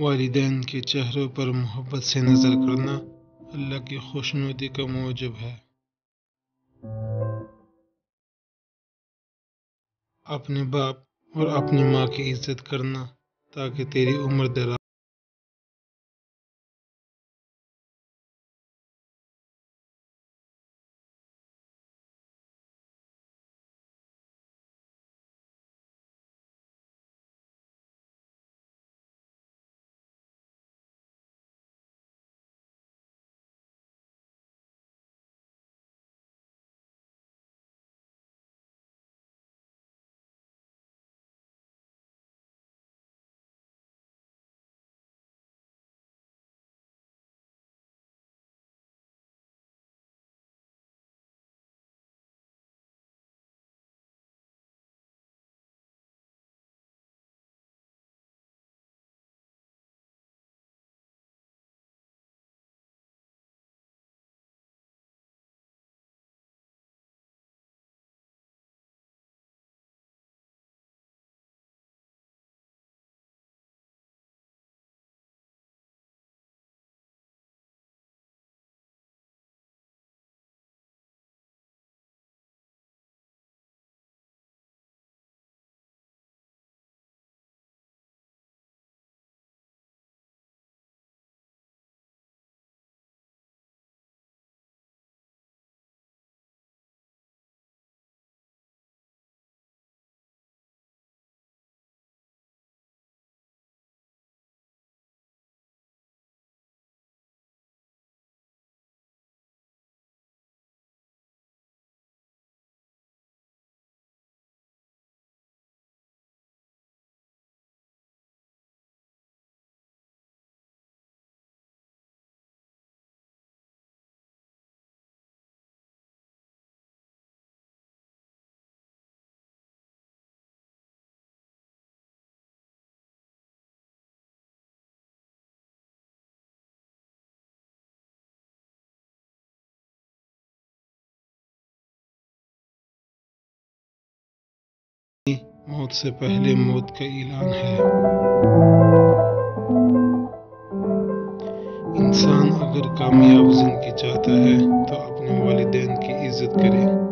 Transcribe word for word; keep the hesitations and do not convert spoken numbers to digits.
वालिदैन के चेहरों पर मोहब्बत से नज़र करना अल्लाह की खुशनुदी का मूजब है। अपने बाप और अपनी माँ की इज्जत करना ताकि तेरी उम्र दराज मौत से पहले मौत का ऐलान है। इंसान अगर कामयाब जिंदगी चाहता है तो अपने वालिदैन की इज्जत करे।